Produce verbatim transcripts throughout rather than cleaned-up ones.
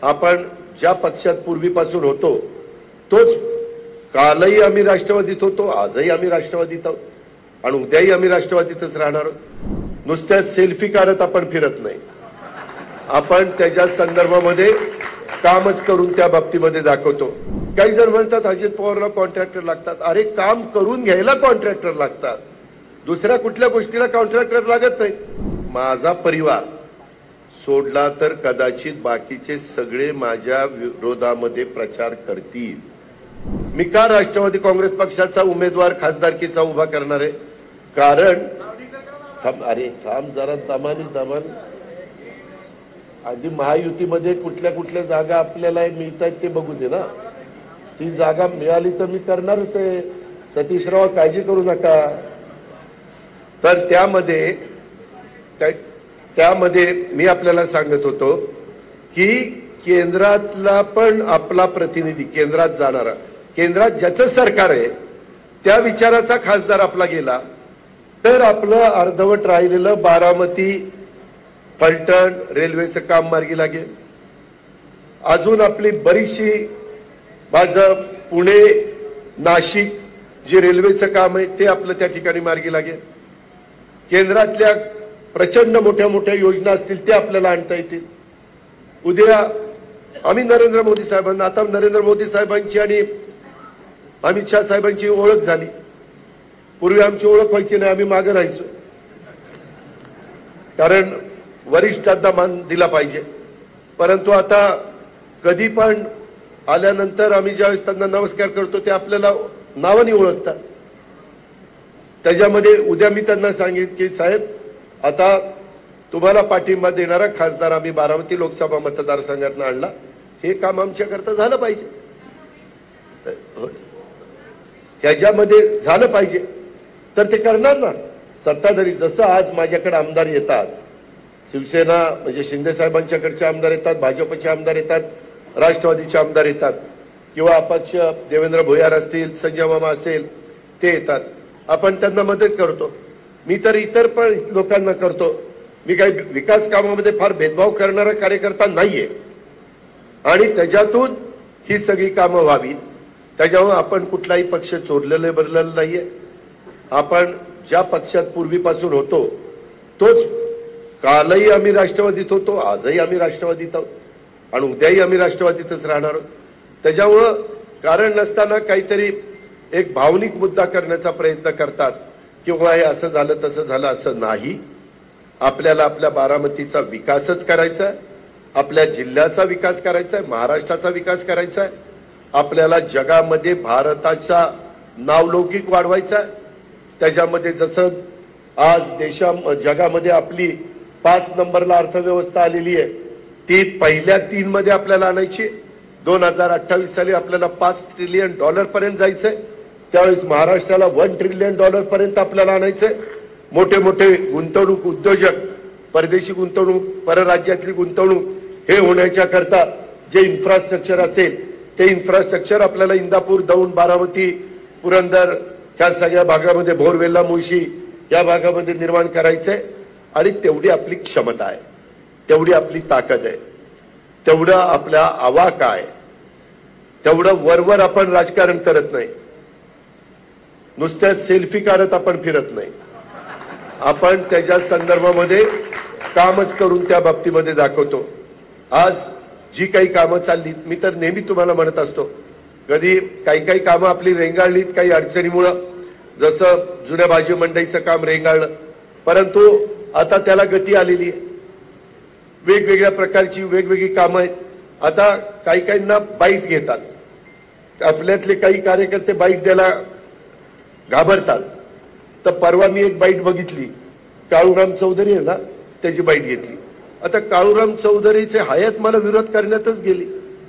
आपण ज्या पक्षात पूर्वीपासून होतो तोच कालही आम्ही राष्ट्रवादीत होतो, आजही आम्ही राष्ट्रवादीत आहोत आणि उद्याही आम्ही राष्ट्रवादीतच राहणार आहोत। नुसत्या सेल्फी काढत आपण फिरत नाही, आपण त्याच्या संदर्भामध्ये कामच करून त्या बाबतीमध्ये दाखवतो। काही जण म्हणतात अजित पवारला कॉन्ट्रॅक्टर लागतात, अरे काम करून घ्यायला कॉन्ट्रॅक्टर लागतात, दुसऱ्या कुठल्या गोष्टीला कॉन्ट्रॅक्टर लागत नाही। माझा परिवार सोडला तर कदाचित बाकीचे सगळे माझ्या विरोधामध्ये प्रचार करतील। मी का राष्ट्रवादी काँग्रेस पक्षाचा उमेदवार खासदारकीचा उभा करणार आहे? कारण थांब अरे थांब जरा दमानी दमान आधी महायुतीमध्ये कुठल्या कुठल्या जागा आपल्याला मिळतात ते बघू दे ना। ती जागा मिळाली तर मी करणारच आहे, सतीशराव काळजी करू नका। तर त्यामध्ये त्यामध्ये मी आपल्याला सांगत होतो की केंद्रातला पण आपला प्रतिनिधी केंद्रात जाणारा, केंद्रात ज्याचं सरकार आहे त्या विचाराचा खासदार आपला गेला तर आपलं अर्धवट राहिलेलं बारामती फलटण रेल्वेचं काम मार्गी लागेल। अजून आपली बरीचशी भाजप पुणे नाशिक जे रेल्वेचं काम आहे ते आपलं त्या ठिकाणी मार्गी लागेल। केंद्रातल्या प्रचंड मोठ्या मोठ्या योजना असतील ते आपल्याला आणता येतील। उद्या आम्ही नरेंद्र मोदी साहेबांना, आता नरेंद्र मोदी साहेबांची आणि अमित शाह साहेबांची ओळख झाली, पूर्वी आमची ओळख व्हायची नाही, आम्ही मागे राहायचो, कारण वरिष्ठांना मान दिला पाहिजे। परंतु आता कधी पण आल्यानंतर आम्ही ज्यावेळेस त्यांना नमस्कार करतो ते आपल्याला नावाने ओळखतात। त्याच्यामध्ये उद्या मी त्यांना सांगितलं की साहेब आता तुम्हाला पाठिंबा देणारा खासदार आम्ही बारामती लोकसभा मतदारसंघातून आणला, हे काम आमच्याकरता झालं पाहिजे, त्याच्यामध्ये झालं पाहिजे तर ते करणार ना सत्ताधारी। जसं आज माझ्याकडे आमदार येतात, शिवसेना म्हणजे शिंदे साहेबांच्याकडचे आमदार येतात, भाजपचे आमदार येतात, राष्ट्रवादीचे आमदार येतात किंवा अपक्ष देवेंद्र भोयार असतील, संजय मामा असेल ते येतात, आपण त्यांना मदत करतो। मी तर इतर पण लोकांना करतो, मी काही विकास कामामध्ये फार भेदभाव करणारा कार्यकर्ता नाहीये आणि त्याच्यातून ही सगळी कामं व्हावी। त्याच्यामुळे आपण कुठलाही पक्ष चोरलेले बरलेलं नाहीये, आपण ज्या पक्षात पूर्वीपासून होतो तोच कालही आम्ही राष्ट्रवादीत होतो, आजही आम्ही राष्ट्रवादीत आहोत आणि उद्याही आम्ही राष्ट्रवादीतच राहणार आहोत। त्याच्यामुळं कारण नसताना काहीतरी एक भावनिक मुद्दा करण्याचा प्रयत्न करतात किंवा हे असं झालं तसं झालं, असं नाही। आपल्याला आपल्या बारामतीचा विकासच करायचा आहे, आपल्या जिल्ह्याचा विकास करायचा आहे, महाराष्ट्राचा विकास करायचा आहे, आपल्याला जगामध्ये भारताचा नावलौकिक वाढवायचा आहे। त्याच्यामध्ये जसं आज देशा जगामध्ये आपली पाच नंबरला अर्थव्यवस्था आलेली आहे, ती पहिल्या तीन मध्ये आपल्याला आणायची। दोन हजार अठ्ठावीस साली आपल्याला पाच ट्रिलियन डॉलर पर्यंत जायचंय, त्यावेळेस महाराष्ट्राला वन ट्रिलियन डॉलर पर्यंत आपल्याला आणायचंय। मोठे मोठे गुंतवणूक उद्योजक, परदेशी गुंतवणूक, परराज्यातली गुंतवणूक हे होण्याच्या करता जे इन्फ्रास्ट्रक्चर असेल ते इन्फ्रास्ट्रक्चर आपल्याला इंदापूर, दौंड, बारामती, पुरंदर ह्या सगळ्या भागामध्ये, भोरवेल्ला, मुळशी या भागामध्ये निर्माण करायचंय आणि तेवढी आपली क्षमता आहे, तेवढी आपली ताकद आहे, तेवढा आपला आवाका आहे, तेवढं वरवर आपण राजकारण करत नाही, नुसत्या सेल्फी काढत आपण फिरत नाही, आपण त्याच्या संदर्भामध्ये कामच करून त्या बाबतीमध्ये दाखवतो। आज जी काही कामं चालली, मी तर नेहमी तुम्हाला म्हणत असतो, कधी काही काही कामं आपली रेंगाळलीत काही अडचणीमुळं, जसं जुन्या भाजी मंडईचं काम रेंगाळलं, परंतु आता त्याला गती आलेली आहे। वेगवेगळ्या प्रकारची वेगवेगळी कामं आहेत। आता काही काहींना बाईट घेतात, आपल्यातले काही कार्यकर्ते बाईट द्यायला घाबरतात, तर परवा मी एक बाईट बघितली, काळूराम चौधरी आहे ना त्याची बाईट घेतली। आता काळूराम चौधरीचे हयात मला विरोध करण्यातच गेली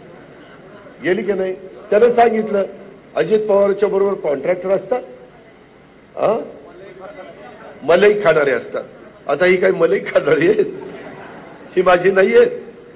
गेली की नाही, त्यानं सांगितलं अजित पवारच्या बरोबर कॉन्ट्रॅक्टर असतात, हा मलई खाणारे असतात। आता ही काही मलई खाणारी आहेत, ही माझी नाही आहे।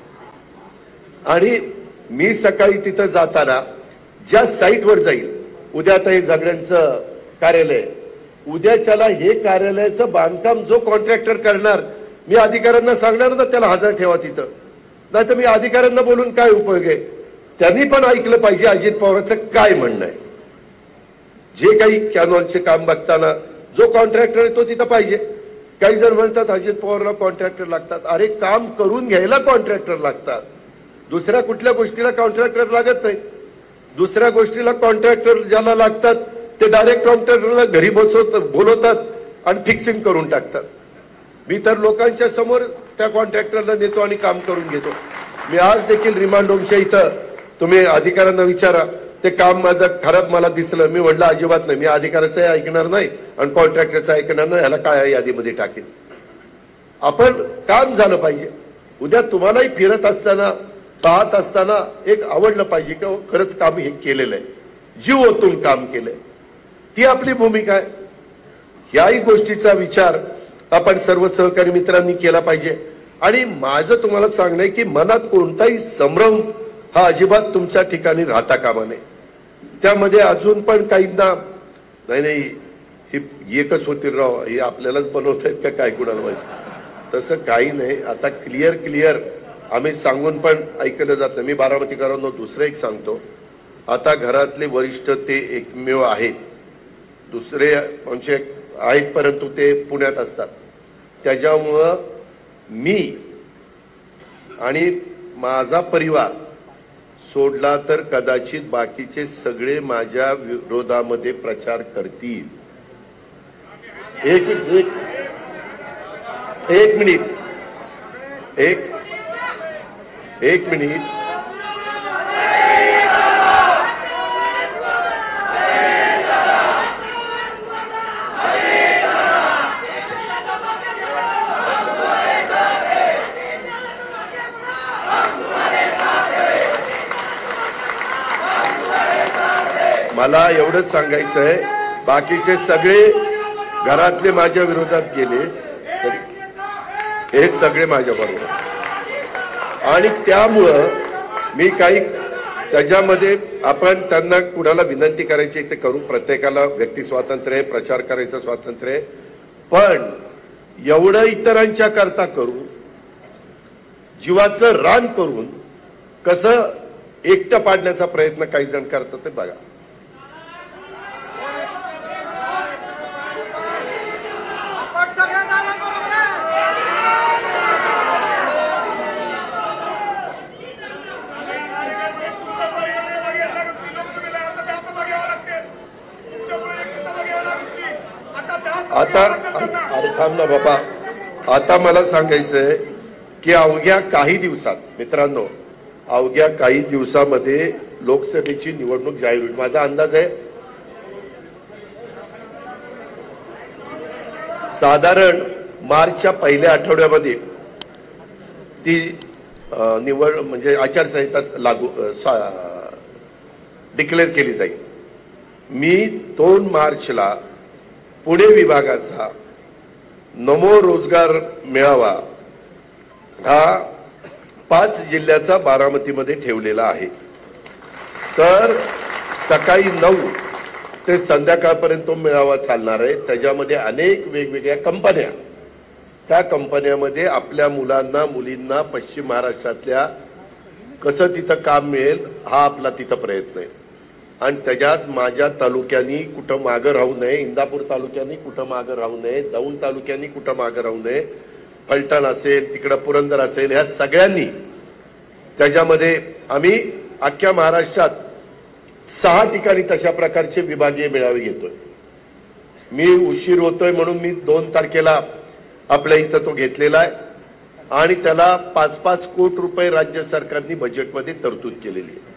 आणि मी सकाळी तिथं जाताना ज्या साईटवर जाईल, उद्या आता हे झगड्यांचं कार्यालय, उद्याच्याला हे कार्यालयाचं बांधकाम जो कॉन्ट्रॅक्टर करणार, मी अधिकाऱ्यांना सांगणार ना त्याला हजर ठेवा तिथं, नाही तर मी अधिकाऱ्यांना बोलून काय उपयोग आहे? त्यांनी पण ऐकलं पाहिजे अजित पवारांचं काय म्हणणं आहे. जे काही कॅनॉलचे काम बघताना जो कॉन्ट्रॅक्टर आहे तो तिथं पाहिजे. काही जण म्हणतात अजित पवारला कॉन्ट्रॅक्टर लागतात. अरे काम करून घ्यायला कॉन्ट्रॅक्टर लागतात, दुसऱ्या कुठल्या गोष्टीला कॉन्ट्रॅक्टर लागत नाही. दुसऱ्या गोष्टीला कॉन्ट्रॅक्टर ज्याला लागतात ते डायरेक्ट कॉन्ट्रॅक्टरला घरी बसवतात, बोलवतात आणि फिक्सिंग करून टाकतात. मी तर लोकांच्या समोर त्या कॉन्ट्रॅक्टरला देतो आणि काम करून घेतो. मी आज देखील रिमांड होमच्या इथं, तुम्ही अधिकाऱ्यांना विचारा, ते काम माझं खराब मला दिसलं, मी म्हटलं अजिबात नाही, मी अधिकाऱ्याचं ऐकणार नाही आणि कॉन्ट्रॅक्टरचं ऐकणार नाही, ह्याला काय यादीमध्ये टाकेन. आपण काम झालं पाहिजे. उद्या तुम्हालाही फिरत असताना पाहत असताना एक आवडलं पाहिजे की खरंच काम हे केलेलं आहे, जीव ओतून काम केलंय, ती आपली भूमिका आहे. याही गोष्टीचा विचार आपण सर्व सहकारी मित्रांनी केला पाहिजे. आणि माझं तुम्हाला सांगणं आहे की मनात कोणताही संभ्रम हा अजिबात तुमच्या ठिकाणी राहता कामा नये. त्यामध्ये अजून पण काहींना नाही नाही ही एकच होतील राव, हे आपल्यालाच बनवत आहेत का काय कुणाला माहिती, तसं काही नाही. आता क्लिअर क्लिअर आम्ही सांगून पण ऐकलं जात नाही. मी बारामतीकरांना दुसरं एक सांगतो, आता घरातले वरिष्ठ ते एकमेव आहेत, दुसरे म्हणजे आहेत परंतु ते पुण्यात असतात. त्याच्यामुळं मी आणि माझा परिवार सोडला तर कदाचित बाकीचे सगळे माझ्या विरोधामध्ये प्रचार करतील. एक एक एक मिनिट एक एक मिनिट मला एवढंच सांगायचं आहे, बाकीचे सगळे घरातले माझ्या विरोधात गेले तरी हे सगळे माझ्या बरोबर. आणि त्यामुळं मी काही त्याच्यामध्ये आपण त्यांना कुणाला विनंती करायची ते करू, प्रत्येकाला व्यक्ती स्वातंत्र्य आहे, प्रचार करायचं स्वातंत्र्य आहे, पण एवढं इतरांच्या करता करू, जीवाचं रान करून कसं एकटं पाडण्याचा प्रयत्न काही जण करतात ते बघा. आता अरे थांब ना बाबा, आता मला सांगायचंय की अवघ्या काही दिवसात मित्रांनो, अवघ्या काही दिवसामध्ये लोकसभेची निवडणूक जाहीर होईल. माझा अंदाज आहे साधारण मार्चच्या पहिल्या आठवड्यामध्ये ती निवड म्हणजे आचारसंहिता लागू डिक्लेअर केली जाईल. मी दोन मार्चला पुणे विभागाचा नमो रोजगार मेळावा हा पाच जिल्ह्याचा बारामतीमध्ये ठेवलेला आहे. तर सकाळी नऊ ते संध्याकाळपर्यंत तो मेळावा चालणार आहे. त्याच्यामध्ये अनेक वेगवेगळ्या कंपन्या, त्या कंपन्यामध्ये आपल्या मुलांना मुलींना पश्चिम महाराष्ट्रातल्या कसं तिथं काम मिळेल हा आपला तिथं प्रयत्न आहे. आणि त्याच्यात माझ्या तालुक्यांनी कुठं मागं राहू नये, इंदापूर तालुक्यांनी कुठं मागं राहू नये, दौंड तालुक्यांनी कुठं मागं राहू नये, फलटण असेल तिकडं पुरंदर असेल, ह्या सगळ्यांनी त्याच्यामध्ये आम्ही अख्ख्या महाराष्ट्रात सहा ठिकाणी तशा प्रकारचे विभागीय मेळावे घेतोय. मी उशीर होतोय म्हणून मी दोन तारखेला आपल्या इथं तो घेतलेला आहे आणि त्याला पाच पाच कोटी रुपये राज्य सरकारने बजेटमध्ये तरतूद केलेली आहे.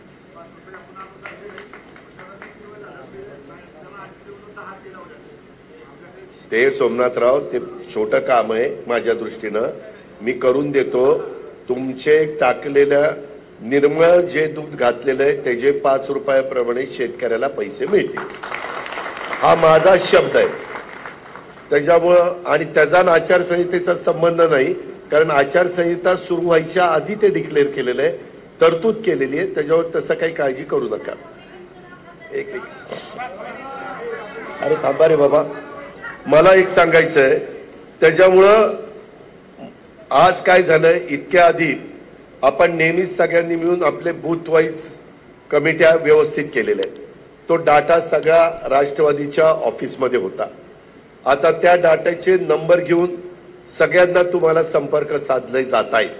ते सोमनाथराव ते छोटं काम आहे माझ्या दृष्टीनं, मी करून देतो. तुमचे टाकलेल्या निर्मळ जे दूध घातलेलं आहे त्याचे पाच रुपयाप्रमाणे शेतकऱ्याला पैसे मिळतील, हा माझा शब्द आहे. त्याच्यामुळं आणि त्याचा आचारसंहितेचा संबंध नाही, कारण आचारसंहिता सुरू व्हायच्या आधी ते डिक्लेअर केलेलं आहे, तरतूद केलेली आहे. त्याच्यावर तसं काही काळजी करू नका. एक एक अरे थांबा रे बाबा, मला एक सांगायचं आहे. त्याच्यामुळं आज काय झालंय, इतक्या आधी आपण नेहमीच सगळ्यांनी मिळून आपले बूथ वाईज कमिट्या व्यवस्थित केलेल्या आहेत. तो डाटा सगळा राष्ट्रवादीच्या ऑफिसमध्ये होता. आता त्या डाटाचे नंबर घेऊन सगळ्यांना तुम्हाला संपर्क साधले जात आहे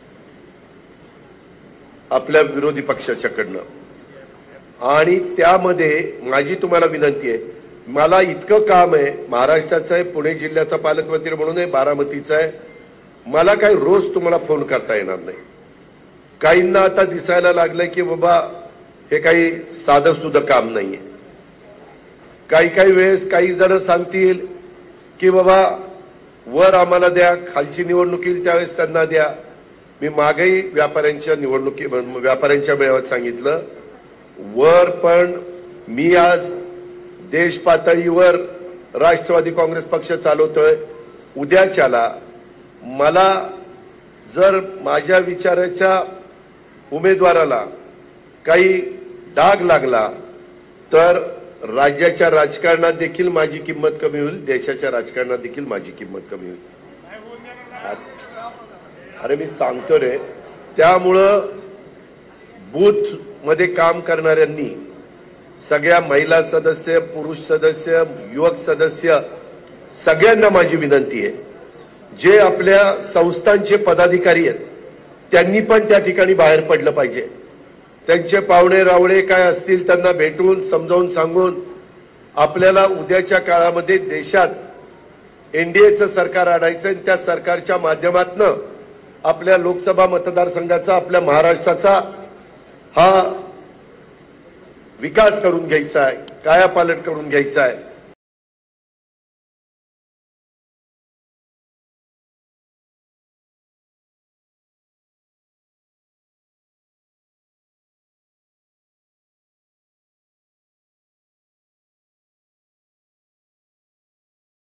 आपल्या विरोधी पक्षाच्याकडनं. आणि त्यामध्ये माझी तुम्हाला विनंती आहे, मला इतकं काम आहे, महाराष्ट्राचं आहे, पुणे जिल्ह्याचा पालकमंत्री म्हणून आहे, बारामतीचा आहे, मला काही रोज तुम्हाला फोन करता येणार नाही. काहींना आता दिसायला लागलंय की बाबा हे काही साधं सुद्धा काम नाहीये. काही काही वेळेस काही जण सांगतील की बाबा वर आम्हाला द्या, खालची निवडणूक येईल त्यावेळेस त्यांना द्या. मी मागेही व्यापाऱ्यांच्या निवडणुकी व्यापाऱ्यांच्या मेळाव्यात सांगितलं, वर पण मी आज देश पातळीवर राष्ट्रवादी काँग्रेस पक्ष चालवतोय. उद्याच्याला मला जर माझ्या विचाराच्या उमेदवाराला काही डाग लागला तर राज्याच्या राजकारणात देखील माझी किंमत कमी होईल, देशाच्या राजकारणात देखील माझी किंमत कमी होईल. अरे मी सांगतो रे. त्यामुळं बूथ मध्ये काम करणाऱ्यांनी, सगळ्या महिला सदस्य, पुरुष सदस्य, युवक सदस्य, सगळ्यांना माझी विनंती आहे, जे आपल्या संस्थांचे पदाधिकारी आहेत त्यांनी पण त्या ठिकाणी बाहेर पडलं पाहिजे. त्यांचे पाहुणे रावळे काय असतील त्यांना भेटून समजावून सांगून आपल्याला उद्याच्या काळामध्ये देशात एनडीएचं सरकार आणायचं आणि त्या सरकारच्या माध्यमातून आपल्या लोकसभा मतदारसंघाचा, आपल्या महाराष्ट्राचा हा विकास करून घ्यायचा आहे, कायापालट करून घ्यायचा आहे.